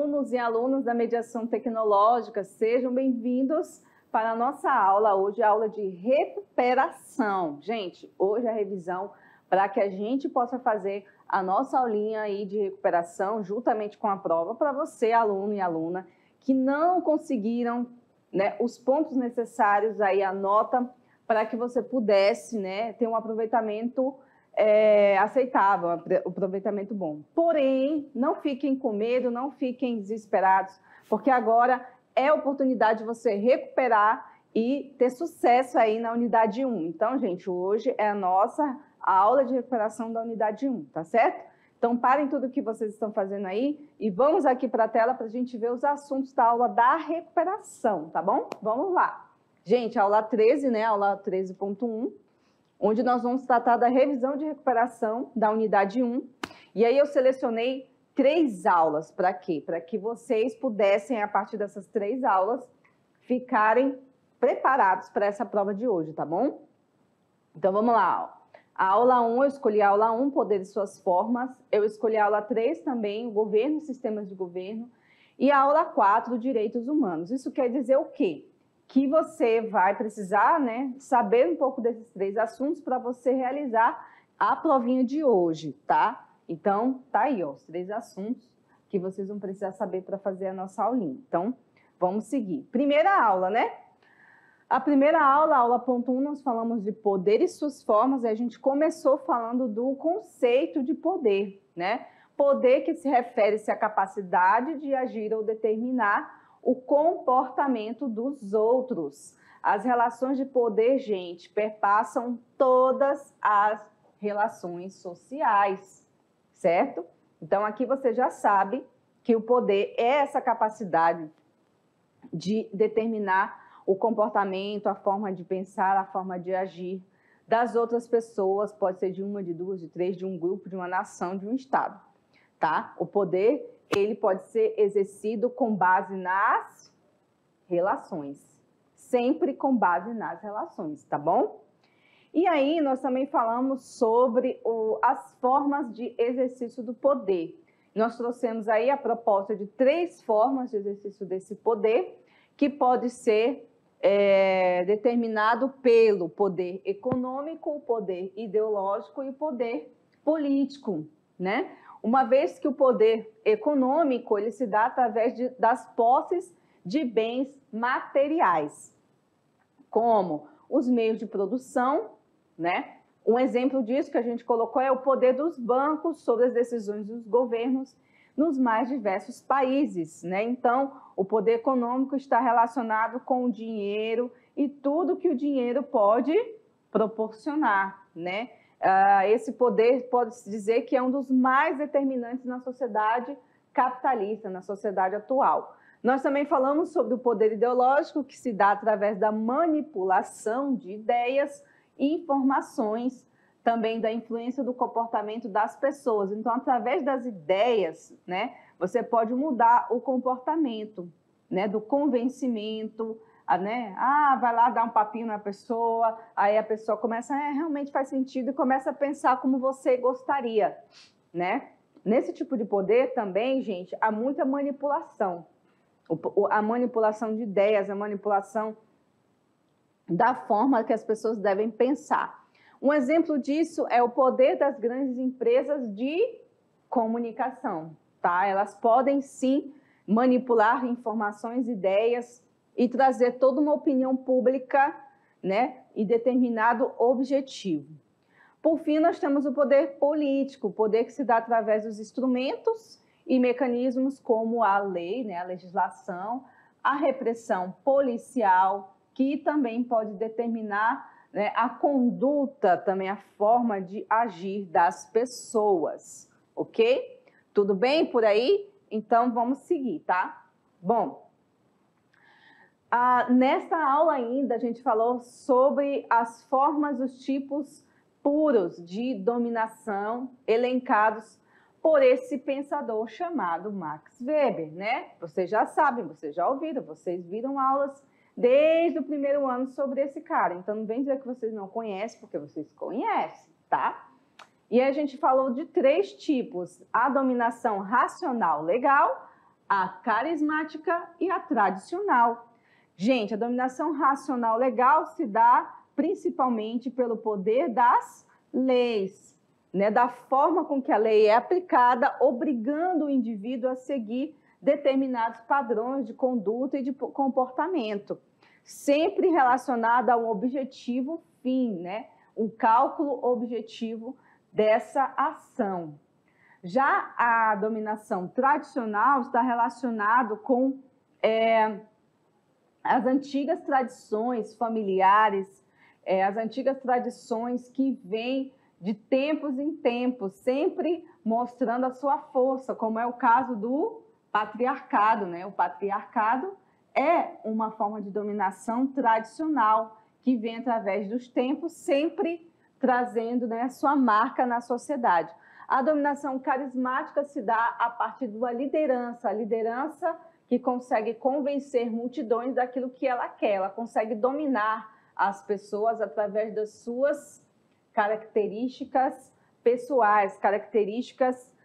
alunos e alunas da mediação tecnológica, sejam bem-vindos para a nossa aula. Hoje é a aula de recuperação. Gente, hoje é a revisão para que a gente possa fazer a nossa aulinha aí de recuperação juntamente com a prova para você, aluno e aluna, que não conseguiram, né, os pontos necessários aí, a nota, para que você pudesse, né, ter um aproveitamento aceitável, um aproveitamento bom. Porém, não fiquem com medo, não fiquem desesperados, porque agora é a oportunidade de você recuperar e ter sucesso aí na unidade 1. Então, gente, hoje é a nossa aula de recuperação da unidade 1, tá certo? Então, parem tudo o que vocês estão fazendo aí e vamos aqui para a tela para a gente ver os assuntos da aula da recuperação, tá bom? Vamos lá. Gente, aula 13, né? Aula 13.1, onde nós vamos tratar da revisão de recuperação da unidade 1. E aí eu selecionei 3 aulas. Para quê? Para que vocês pudessem, a partir dessas 3 aulas, ficarem preparados para essa prova de hoje, tá bom? Então, vamos lá. Ó. A aula 1, eu escolhi a aula 1, Poder e suas formas. Eu escolhi a aula 3 também, o Governo e sistemas de governo. E a aula 4, Direitos humanos. Isso quer dizer o quê? Que você vai precisar, né, saber um pouco desses 3 assuntos para você realizar a provinha de hoje, tá? Então, tá aí, ó, os 3 assuntos que vocês vão precisar saber para fazer a nossa aulinha. Então, vamos seguir. Primeira aula, né? A primeira aula, aula ponto 1, nós falamos de poder e suas formas, e a gente começou falando do conceito de poder, né? Poder que se refere-se à capacidade de agir ou determinar o comportamento dos outros. As relações de poder, gente, perpassam todas as relações sociais, certo? Então, aqui você já sabe que o poder é essa capacidade de determinar o comportamento, a forma de pensar, a forma de agir das outras pessoas, pode ser de uma, de duas, de 3, de um grupo, de uma nação, de um estado, tá? O poder, ele pode ser exercido com base nas relações, sempre com base nas relações, tá bom? E aí, nós também falamos sobre as formas de exercício do poder. Nós trouxemos aí a proposta de 3 formas de exercício desse poder, que pode ser determinado pelo poder econômico, o poder ideológico e o poder político, né? Uma vez que o poder econômico ele se dá através das posses de bens materiais, como os meios de produção, né? Um exemplo disso que a gente colocou é o poder dos bancos sobre as decisões dos governos nos mais diversos países, né? Então, o poder econômico está relacionado com o dinheiro e tudo que o dinheiro pode proporcionar, né? Esse poder pode-se dizer que é um dos mais determinantes na sociedade capitalista, na sociedade atual. Nós também falamos sobre o poder ideológico, que se dá através da manipulação de ideias e informações, também da influência do comportamento das pessoas. Então, através das ideias, né, você pode mudar o comportamento, né, do convencimento, né? Vai lá dar um papinho na pessoa, aí a pessoa começa, realmente faz sentido, e começa a pensar como você gostaria, né? Nesse tipo de poder também, gente, há muita manipulação. A manipulação de ideias, a manipulação da forma que as pessoas devem pensar. Um exemplo disso é o poder das grandes empresas de comunicação, tá? Elas podem, sim, manipular informações, ideias e trazer toda uma opinião pública, né, e determinado objetivo. Por fim, nós temos o poder político, o poder que se dá através dos instrumentos e mecanismos como a lei, né, a legislação, a repressão policial, que também pode determinar, né, a conduta, também a forma de agir das pessoas, ok? Tudo bem por aí? Então, vamos seguir, tá? Bom, nesta aula ainda a gente falou sobre as formas, os tipos puros de dominação elencados por esse pensador chamado Max Weber, né? Vocês já sabem, vocês já ouviram, vocês viram aulas desde o primeiro ano sobre esse cara. Então, não vem dizer que vocês não conhecem, porque vocês conhecem, tá? E a gente falou de 3 tipos: a dominação racional legal, a carismática e a tradicional. Gente, a dominação racional legal se dá principalmente pelo poder das leis, né? Da forma com que a lei é aplicada, obrigando o indivíduo a seguir determinados padrões de conduta e de comportamento, sempre relacionado a um objetivo fim, né? Um cálculo objetivo dessa ação. Já a dominação tradicional está relacionado com as antigas tradições familiares, as antigas tradições que vêm de tempos em tempos, sempre mostrando a sua força, como é o caso do patriarcado, né? O patriarcado é uma forma de dominação tradicional que vem através dos tempos, sempre trazendo, né, sua marca na sociedade. A dominação carismática se dá a partir de uma liderança, a liderança que consegue convencer multidões daquilo que ela quer, ela consegue dominar as pessoas através das suas características pessoais, características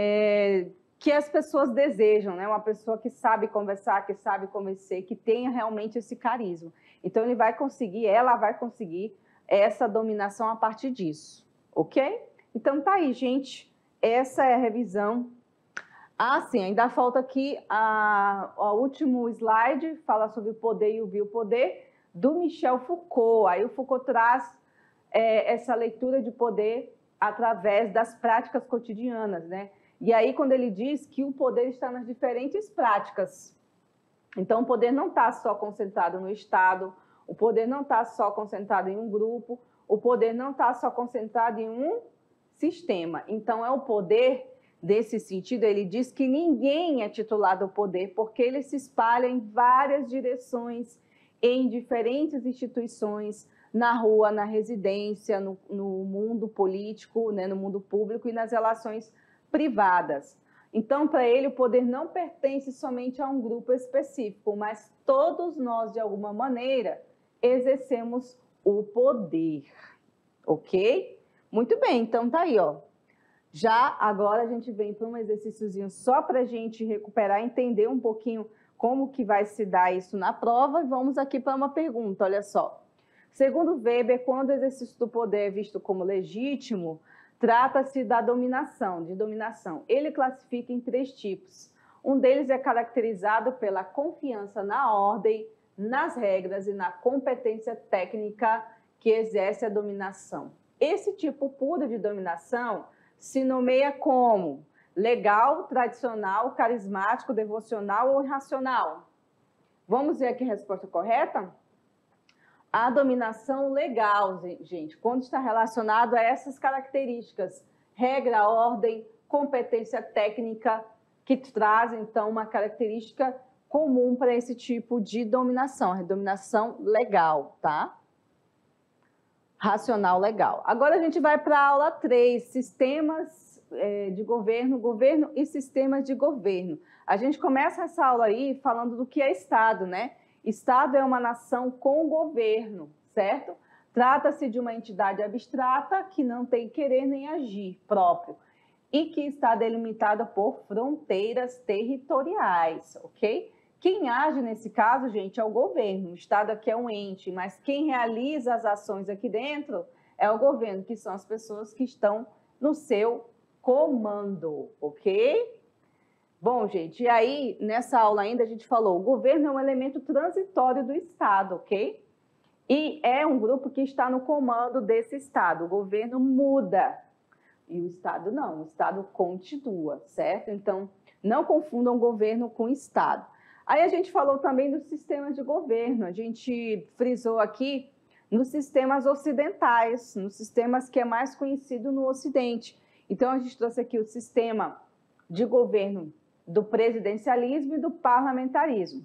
que as pessoas desejam, né? Uma pessoa que sabe conversar, que sabe convencer, que tenha realmente esse carisma. Então, ela vai conseguir essa dominação a partir disso, ok? Então, tá aí, gente. Essa é a revisão. Ah, sim, ainda falta aqui o último slide, fala sobre o poder e o biopoder, do Michel Foucault. Aí o Foucault traz essa leitura de poder através das práticas cotidianas, né? E aí, quando ele diz que o poder está nas diferentes práticas. Então, o poder não está só concentrado no Estado, o poder não está só concentrado em um grupo, o poder não está só concentrado em um sistema. Então, é o poder, desse sentido, ele diz que ninguém é titular do poder, porque ele se espalha em várias direções, em diferentes instituições, na rua, na residência, no mundo político, né, no mundo público e nas relações privadas. Então, para ele, o poder não pertence somente a um grupo específico, mas todos nós, de alguma maneira, exercemos o poder, ok? Muito bem, então tá aí, ó. Já agora a gente vem para um exercíciozinho só para a gente recuperar, entender um pouquinho como que vai se dar isso na prova, e vamos aqui para uma pergunta, olha só. Segundo Weber, quando o exercício do poder é visto como legítimo, trata-se da dominação, de dominação. Ele classifica em 3 tipos. Um deles é caracterizado pela confiança na ordem, nas regras e na competência técnica que exerce a dominação. Esse tipo puro de dominação se nomeia como legal, tradicional, carismático, devocional ou irracional. Vamos ver aqui a resposta correta? A dominação legal, gente, quando está relacionado a essas características, regra, ordem, competência técnica, que traz, então, uma característica comum para esse tipo de dominação, a dominação legal, tá? Racional legal. Agora a gente vai para a aula 3, sistemas de governo, governo e sistemas de governo. A gente começa essa aula aí falando do que é Estado, né? Estado é uma nação com governo, certo? Trata-se de uma entidade abstrata que não tem querer nem agir próprio e que está delimitada por fronteiras territoriais, ok? Quem age nesse caso, gente, é o governo. O Estado aqui é um ente, mas quem realiza as ações aqui dentro é o governo, que são as pessoas que estão no seu comando, ok? Bom, gente, e aí, nessa aula ainda, a gente falou, o governo é um elemento transitório do Estado, ok? E é um grupo que está no comando desse Estado. O governo muda e o Estado não, o Estado continua, certo? Então, não confundam governo com Estado. Aí a gente falou também dos sistemas de governo, a gente frisou aqui nos sistemas ocidentais, nos sistemas que é mais conhecido no Ocidente. Então, a gente trouxe aqui o sistema de governo do presidencialismo e do parlamentarismo.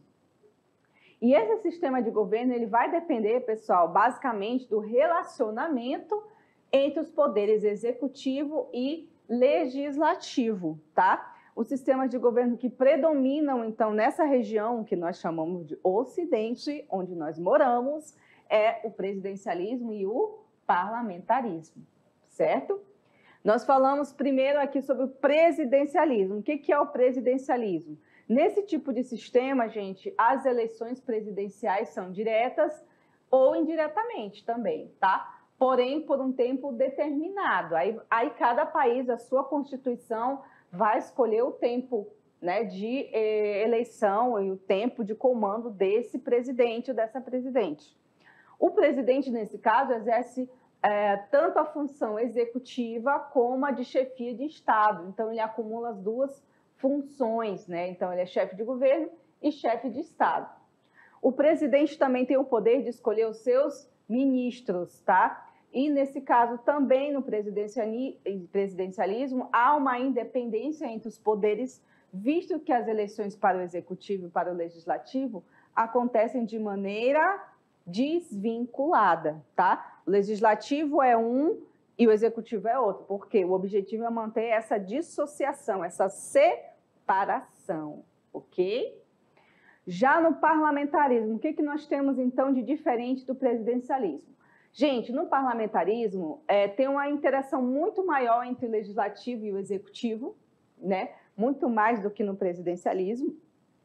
E esse sistema de governo, ele vai depender, pessoal, basicamente do relacionamento entre os poderes executivo e legislativo, tá? Os sistemas de governo que predominam, então, nessa região que nós chamamos de Ocidente, onde nós moramos, é o presidencialismo e o parlamentarismo, certo? Nós falamos primeiro aqui sobre o presidencialismo. O que é o presidencialismo? Nesse tipo de sistema, gente, as eleições presidenciais são diretas ou indiretamente também, tá? Porém, por um tempo determinado. Aí cada país, a sua Constituição, vai escolher o tempo, né, de eleição e o tempo de comando desse presidente ou dessa presidente. O presidente, nesse caso, exerce tanto a função executiva como a de chefia de Estado. Então, ele acumula as duas funções, né? Então, ele é chefe de governo e chefe de Estado. O presidente também tem o poder de escolher os seus ministros, tá? E, nesse caso, também no presidencialismo, há uma independência entre os poderes, visto que as eleições para o executivo e para o legislativo acontecem de maneira desvinculada, tá? O legislativo é um e o executivo é outro, porque o objetivo é manter essa dissociação, essa separação, ok? Já no parlamentarismo, o que nós temos, então, de diferente do presidencialismo? Gente, no parlamentarismo, tem uma interação muito maior entre o legislativo e o executivo, né? Muito mais do que no presidencialismo.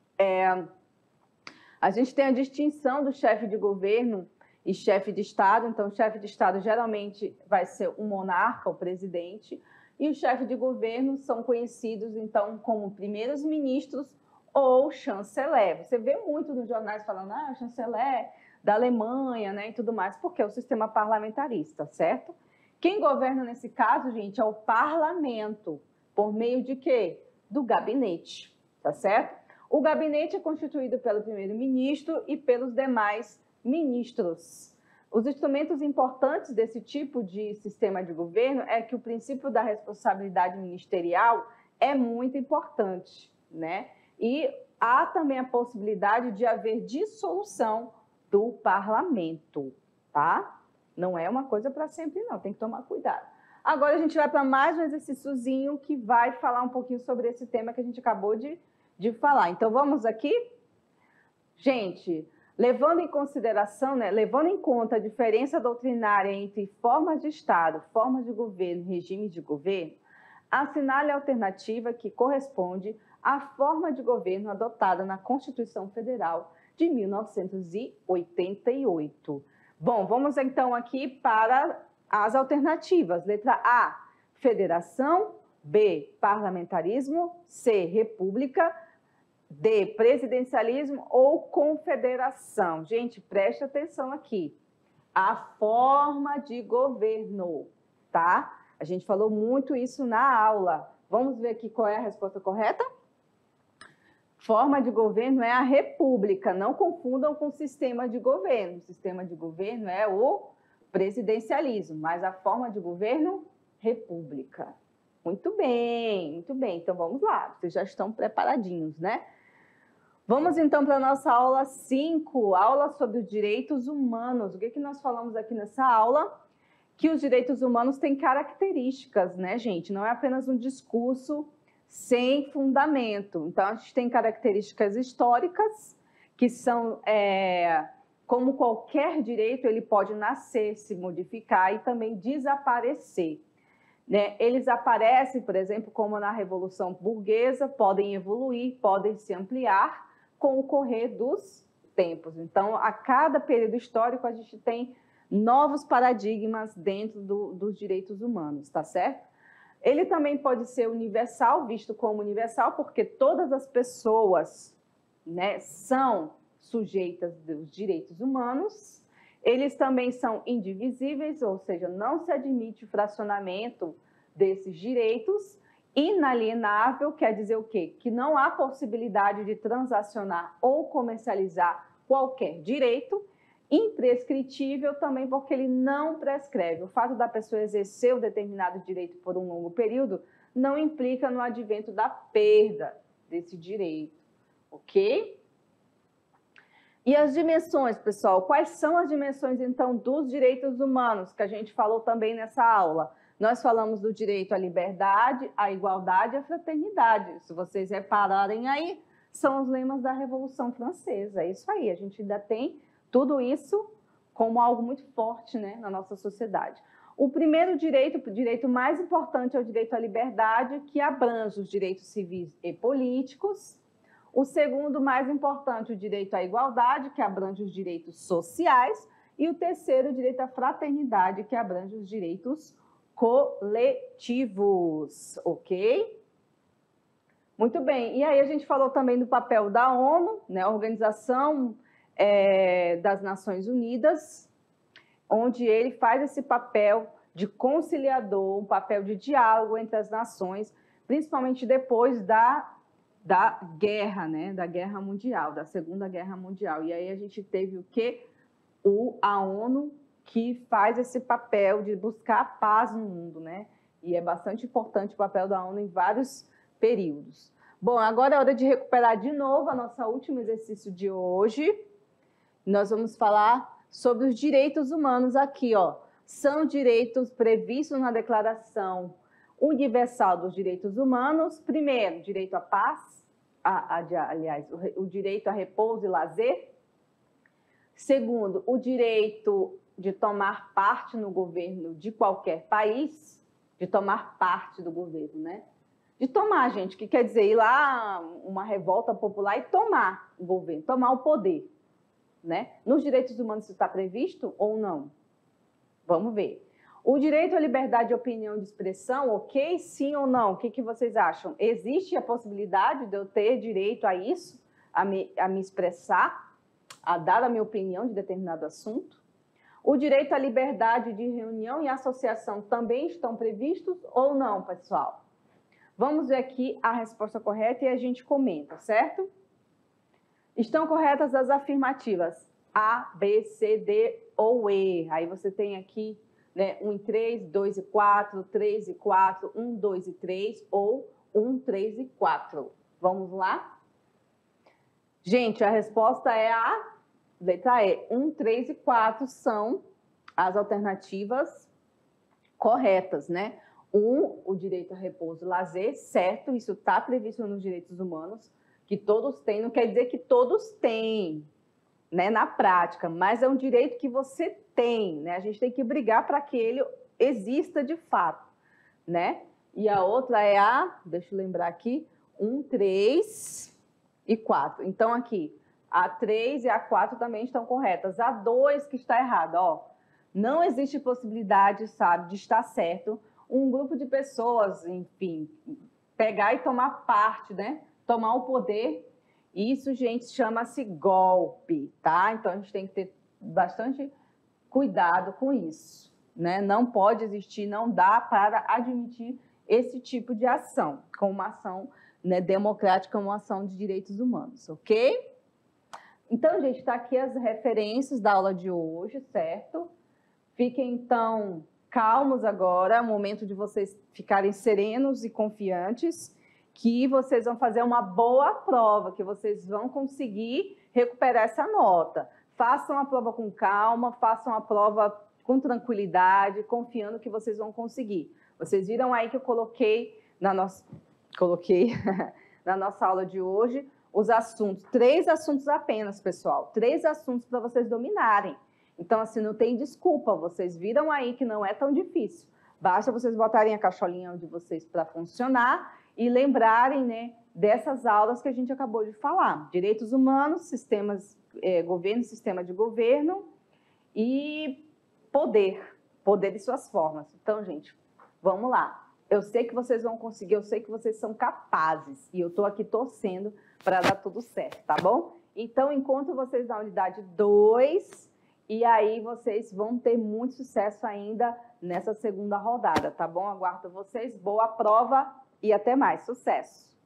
A gente tem a distinção do chefe de governo e chefe de Estado. Então, o chefe de Estado geralmente vai ser um monarca, o presidente, e o chefe de governo são conhecidos, então, como primeiros ministros ou chanceler. Você vê muito nos jornais falando, chanceler da Alemanha, né, e tudo mais, porque é o sistema parlamentarista, certo? Quem governa nesse caso, gente, é o parlamento, por meio de quê? Do gabinete, tá certo? O gabinete é constituído pelo primeiro-ministro e pelos demais ministros. Os instrumentos importantes desse tipo de sistema de governo é que o princípio da responsabilidade ministerial é muito importante, né? E há também a possibilidade de haver dissolução do parlamento, tá? Não é uma coisa para sempre, não, tem que tomar cuidado. Agora a gente vai para mais um exercíciozinho que vai falar um pouquinho sobre esse tema que a gente acabou de falar. Então, vamos aqui? Gente, levando em consideração, né, levando em conta a diferença doutrinária entre formas de Estado, formas de governo e regimes de governo, assinale a alternativa que corresponde à forma de governo adotada na Constituição Federal de 1988. Bom, vamos então aqui para as alternativas. Letra A, federação. B, parlamentarismo. C, república. D, presidencialismo ou confederação. Gente, preste atenção aqui. A forma de governo, tá? A gente falou muito isso na aula. Vamos ver aqui qual é a resposta correta? Forma de governo é a república. Não confundam com o sistema de governo. O sistema de governo é o presidencialismo, mas a forma de governo, república. Muito bem, muito bem. Então, vamos lá. Vocês já estão preparadinhos, né? Vamos, então, para a nossa aula 5, aula sobre os direitos humanos. O que nós falamos aqui nessa aula? Que os direitos humanos têm características, né, gente? Não é apenas um discurso sem fundamento. Então, a gente tem características históricas, que são, como qualquer direito, ele pode nascer, se modificar e também desaparecer. Né? Eles aparecem, por exemplo, como na Revolução Burguesa, podem evoluir, podem se ampliar com o correr dos tempos. Então, a cada período histórico, a gente tem novos paradigmas dentro dos direitos humanos, tá certo? Ele também pode ser universal, visto como universal, porque todas as pessoas, né, são sujeitas dos direitos humanos. Eles também são indivisíveis, ou seja, não se admite o fracionamento desses direitos. Inalienável quer dizer o quê? Que não há possibilidade de transacionar ou comercializar qualquer direito. Imprescritível também porque ele não prescreve. O fato da pessoa exercer um determinado direito por um longo período não implica no advento da perda desse direito, ok? E as dimensões, pessoal? Quais são as dimensões, então, dos direitos humanos que a gente falou também nessa aula? Nós falamos do direito à liberdade, à igualdade e à fraternidade. Se vocês repararem aí, são os lemas da Revolução Francesa. É isso aí, a gente ainda tem tudo isso como algo muito forte, né, na nossa sociedade. O primeiro direito, o direito mais importante é o direito à liberdade, que abrange os direitos civis e políticos. O segundo, mais importante, o direito à igualdade, que abrange os direitos sociais. E o terceiro, o direito à fraternidade, que abrange os direitos coletivos, ok? Muito bem. E aí a gente falou também do papel da ONU, né, a Organização das Nações Unidas, onde ele faz esse papel de conciliador, um papel de diálogo entre as nações, principalmente depois da guerra, né, da Guerra Mundial, da Segunda Guerra Mundial. E aí a gente teve o quê? A ONU, que faz esse papel de buscar a paz no mundo, né? E é bastante importante o papel da ONU em vários períodos. Bom, agora é hora de recuperar de novo a nossa último exercício de hoje. Nós vamos falar sobre os direitos humanos aqui, ó. São direitos previstos na Declaração Universal dos Direitos Humanos. Primeiro, direito à paz, aliás, o direito a repouso e lazer. Segundo, o direito de tomar parte no governo de qualquer país, de tomar parte do governo, né? De tomar, gente, que quer dizer ir lá, uma revolta popular e tomar o governo, tomar o poder, né? Nos direitos humanos isso está previsto ou não? Vamos ver. O direito à liberdade de opinião e de expressão, ok? Sim ou não? O que vocês acham? Existe a possibilidade de eu ter direito a isso, a me expressar, a dar a minha opinião de determinado assunto? O direito à liberdade de reunião e associação também estão previstos ou não, pessoal? Vamos ver aqui a resposta correta e a gente comenta, certo? Estão corretas as afirmativas A, B, C, D ou E. Aí você tem aqui, né, 1 e 3, 2 e 4, 3 e 4, 1, 2 e 3 ou 1, 3 e 4. Vamos lá? Gente, a resposta é a letra E. 1, 3 e 4 são as alternativas corretas, né? O direito a repouso e lazer, certo, isso está previsto nos direitos humanos, que todos têm, não quer dizer que todos têm, né, na prática, mas é um direito que você tem, né? A gente tem que brigar para que ele exista de fato, né? E a outra é deixa eu lembrar aqui, 1, 3 e 4. Então, aqui, a 3 e a 4 também estão corretas. A 2 que está errada, ó. Não existe possibilidade, sabe, de estar certo um grupo de pessoas, enfim, pegar e tomar parte, né? Tomar o poder. Isso, gente, chama-se golpe, tá? Então, a gente tem que ter bastante cuidado com isso, né? Não pode existir, não dá para admitir esse tipo de ação, como uma ação, né, democrática, uma ação de direitos humanos, ok? Então, gente, está aqui as referências da aula de hoje, certo? Fiquem, então, calmos agora, é o momento de vocês ficarem serenos e confiantes, que vocês vão fazer uma boa prova, que vocês vão conseguir recuperar essa nota. Façam a prova com calma, façam a prova com tranquilidade, confiando que vocês vão conseguir. Vocês viram aí que eu coloquei na nossa aula de hoje os assuntos, 3 assuntos apenas, pessoal, 3 assuntos para vocês dominarem. Então, assim, não tem desculpa, vocês viram aí que não é tão difícil. Basta vocês botarem a cacholinha de vocês para funcionar e lembrarem, né, dessas aulas que a gente acabou de falar. Direitos humanos, sistemas, governo, sistema de governo e poder e suas formas. Então, gente, vamos lá. Eu sei que vocês vão conseguir, eu sei que vocês são capazes e eu estou aqui torcendo para dar tudo certo, tá bom? Então, encontro vocês na unidade 2 e aí vocês vão ter muito sucesso ainda nessa segunda rodada, tá bom? Aguardo vocês, boa prova e até mais, sucesso!